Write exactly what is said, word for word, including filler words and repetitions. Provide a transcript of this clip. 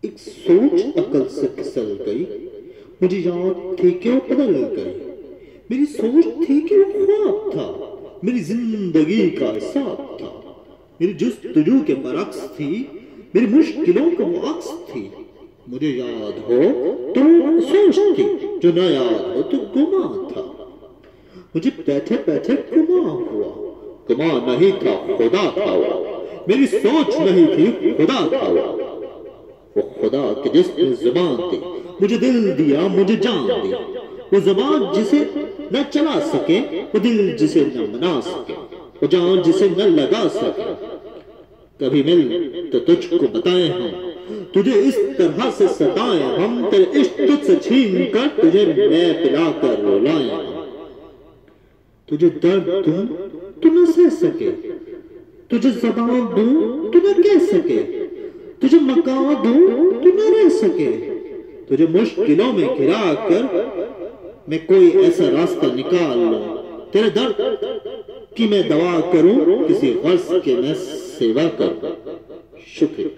ایک سوچ عقل سے پھسل گئی، مجھے یاد تھی کہ وہ بدل گئی۔ میری سوچ تھی کہ وہ خواب تھا، میری زندگی کا حساب تھا، میری جستجو کے برعکس تھی، میری مشکلوں کا وہ عکس تھی۔ مجھے یاد ہو تو سوچ تھی، جو نہ یاد ہو تو گماں تھا۔ مجھے بیٹھے بیٹھے گماں ہوا، گماں نہیں تھا خدا تھا وہ، میری سوچ نہیں تھی خدا تھا وہ۔ وہ خدا کے جس نے زبان دی، مجھے دل دیا، مجھے جان دی۔ وہ زبان جسے نہ چلا سکے، وہ دل جسے نہ منا سکے، وہ جان جسے نہ لگا سکے۔ کبھی مل تو تجھ کو بتائیں ہم، تجھے اس طرح سے ستائیں ہم، تیرے عشق تجھ سے چھین کر تجھے میں پلا کر رولائیں ہم۔ تجھے درد دوں تو نہ سہ سکے، تجھے زبان دوں تو نہ کہہ سکے، تجھے مکان دوں تو نہ رہ سکے، تجھے مشکلوں میں گھرا کر میں کوئی ایسا راستہ نکال لوں، تیرے درد کی میں دوا کروں، کسی غرض کے میں سیوا کروں۔ شکریہ۔